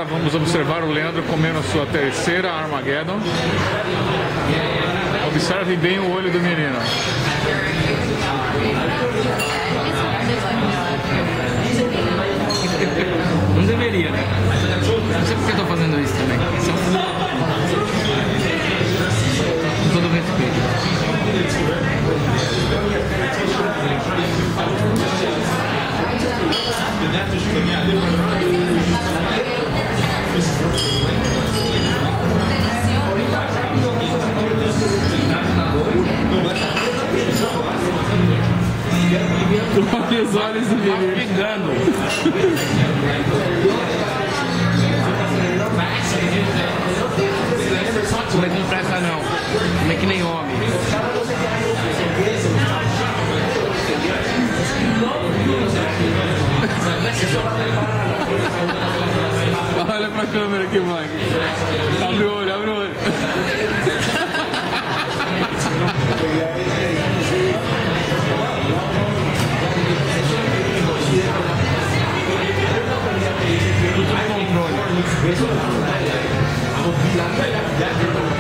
vamos observar o Leandro comendo a sua terceira Armageddon. Observe bem o olho do menino. Não deveria, né? Não sei porque eu tô fazendo isso também. Com todo respeito. Olha os olhos do menino. Pegando. Mas não presta não. Como é que nem homem. Olha pra câmera aqui, Mike. Abre o olho, abre o olho. Controle.